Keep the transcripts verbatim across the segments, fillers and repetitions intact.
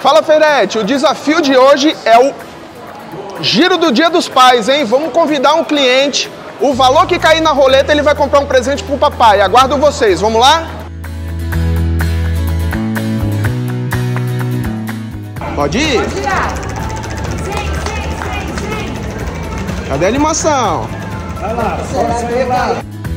Fala, Ferete, o desafio de hoje é o Giro do Dia dos Pais, hein? Vamos convidar um cliente. O valor que cair na roleta, ele vai comprar um presente pro papai. Aguardo vocês. Vamos lá? Pode ir? Pode tirar. Sim, sim, sim, sim. Cadê a animação? Vai lá, vai lá.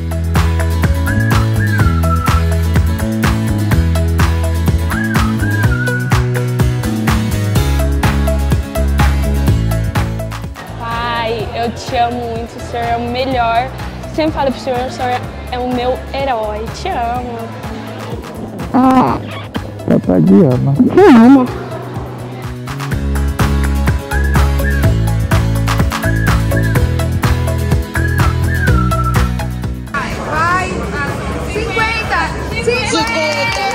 Pai, eu te amo muito, o senhor é o melhor. Sempre falo pro senhor, o senhor é o meu herói. Te amo. Ah, papai te ama. Te amo. Vai, cinquenta, cinquenta.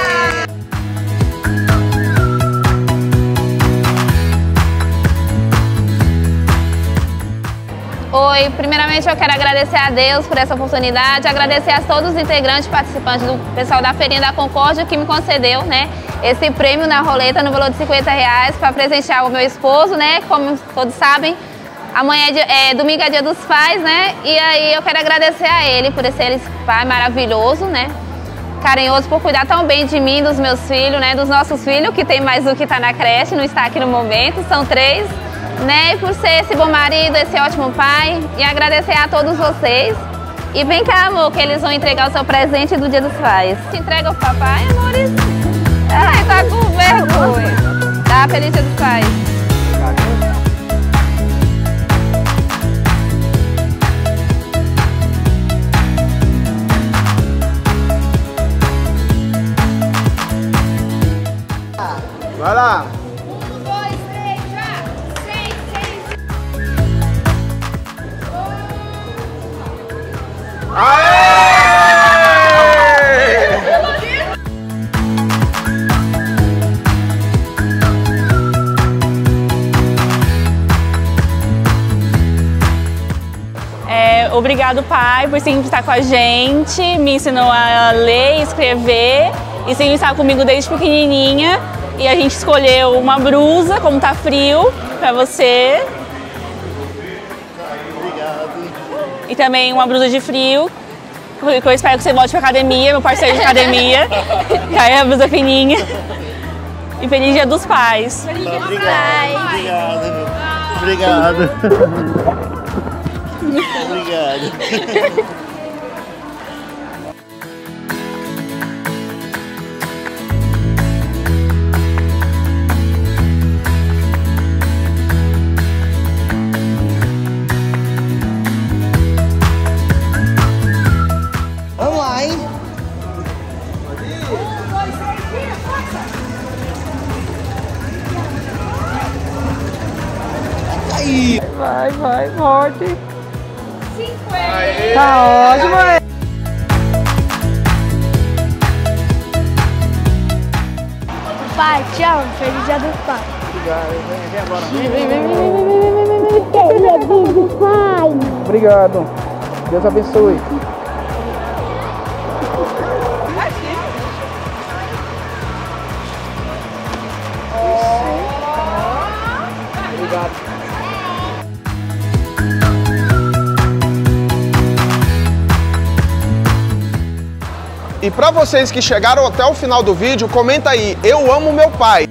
Oi, primeiramente eu quero agradecer a Deus por essa oportunidade, agradecer a todos os integrantes participantes do pessoal da Feirinha da Concórdia que me concedeu, né, esse prêmio na roleta no valor de cinquenta reais para presentear o meu esposo, né, como todos sabem, amanhã é, dia, é domingo é dia dos pais, né, e aí eu quero agradecer a ele por ser esse pai maravilhoso, né, carinhoso, por cuidar tão bem de mim, dos meus filhos, né, dos nossos filhos, que tem mais um que está na creche, não está aqui no momento, são três. Né, e por ser esse bom marido, esse ótimo pai, e agradecer a todos vocês. E vem cá, amor, que eles vão entregar o seu presente do Dia dos Pais. Te entrega o papai, amores? Ai, tá com vergonha. Tá, feliz Dia dos Pais. Vai lá. É, obrigado, pai, por sempre estar com a gente, me ensinou a ler e escrever e sempre estar comigo desde pequenininha. E a gente escolheu uma blusa, como tá frio, pra você. E também uma blusa de frio, que eu espero que você volte pra academia, meu parceiro de academia. Cai a blusa fininha. E feliz Dia dos Pais. Feliz Dia dos Pais. Obrigado. Obrigado. Obrigado. Vai, vai, morte. cinquenta. Tá ótimo, é. Pai, te amo. Feliz Dia dos Pais. Obrigado. Vem agora. Vem, vem, vem, vem, vem, vem. Feliz Dia dos Pais. Obrigado. Deus abençoe. Obrigado. E para vocês que chegaram até o final do vídeo, comenta aí, eu amo meu pai.